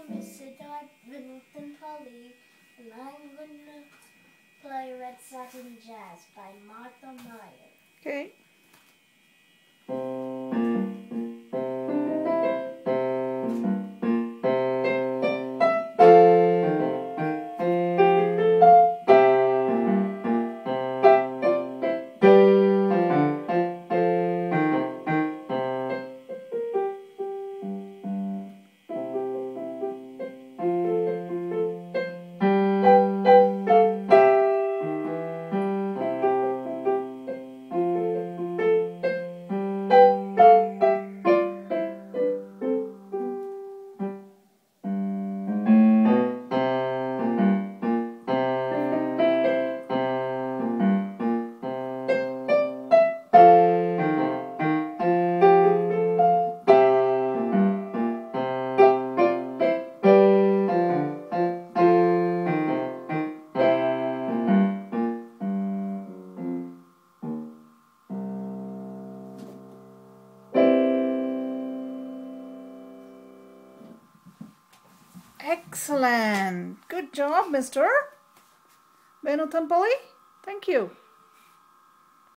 name is Siddharth Vinuthan Pali, and I'm going to play Red Satin Jazz by Martha Meyer. Okay. Excellent. Good job, Mr. Vinuthan Pali. Thank you.